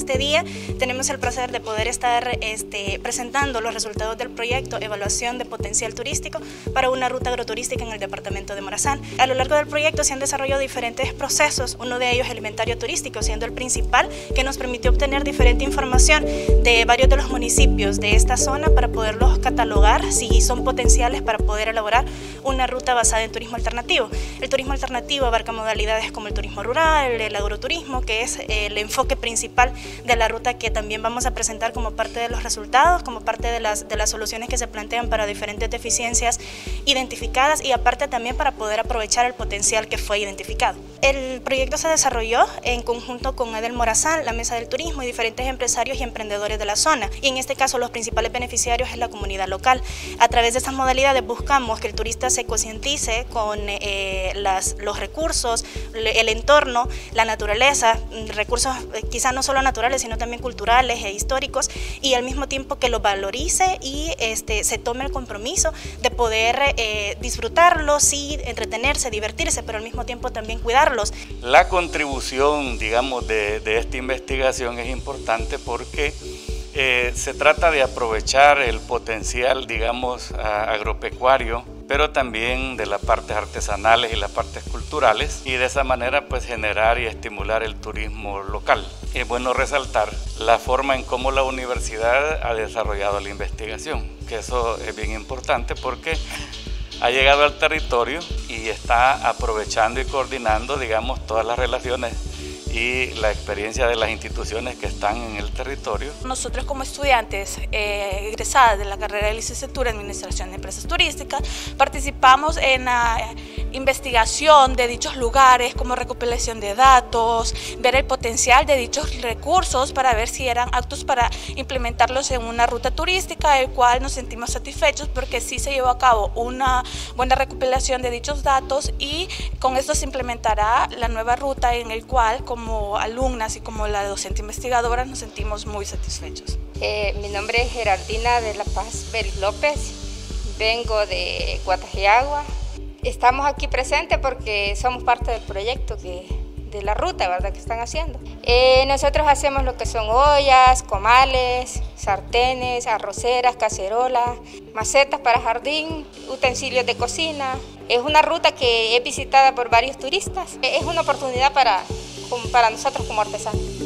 este día tenemos el placer de poder estar presentando los resultados del proyecto Evaluación de Potencial Turístico para una ruta agroturística en el departamento de Morazán. A lo largo del proyecto se han desarrollado diferentes procesos, uno de ellos el inventario turístico, siendo el principal, que nos permitió obtener diferente información de varios de los municipios de esta zona para poderlos catalogar si son potenciales para poder elaborar una ruta basada en turismo alternativo. El turismo alternativo abarca modalidades como el turismo rural, el agroturismo, que es el enfoque principal de la ruta que también vamos a presentar como parte de los resultados, como parte de las soluciones que se plantean para diferentes deficiencias identificadas y aparte también para poder aprovechar el potencial que fue identificado. El proyecto se desarrolló en conjunto con Edel Morazán, la Mesa del Turismo y diferentes empresarios y emprendedores de la zona, y en este caso los principales beneficiarios es la comunidad local. A través de estas modalidades buscamos que el turista se concientice con los recursos, el entorno, la naturaleza, recursos quizás no solo naturales sino también culturales e históricos, y al mismo tiempo que los valorice y se tome el compromiso de poder disfrutarlos y entretenerse, divertirse, pero al mismo tiempo también cuidarlos. La contribución, digamos, de esta investigación es importante porque se trata de aprovechar el potencial, digamos, agropecuario, pero también de las partes artesanales y las partes culturales, y de esa manera pues generar y estimular el turismo local. Es bueno resaltar la forma en cómo la universidad ha desarrollado la investigación, que eso es bien importante porque ha llegado al territorio y está aprovechando y coordinando, digamos, todas las relaciones y la experiencia de las instituciones que están en el territorio. Nosotros como estudiantes egresadas de la carrera de licenciatura en Administración de Empresas Turísticas participamos en la investigación de dichos lugares como recopilación de datos, ver el potencial de dichos recursos para ver si eran aptos para implementarlos en una ruta turística, el cual nos sentimos satisfechos porque sí se llevó a cabo una buena recopilación de dichos datos y con esto se implementará la nueva ruta en el cual como alumnas y como la docente investigadora nos sentimos muy satisfechos. Mi nombre es Gerardina de la Paz Vélez López, vengo de Guatajiagua. Estamos aquí presentes porque somos parte del proyecto de la ruta, ¿verdad?, que están haciendo. Nosotros hacemos lo que son ollas, comales, sartenes, arroceras, cacerolas, macetas para jardín, utensilios de cocina. Es una ruta que es visitada por varios turistas. Es una oportunidad para nosotros como artesanos.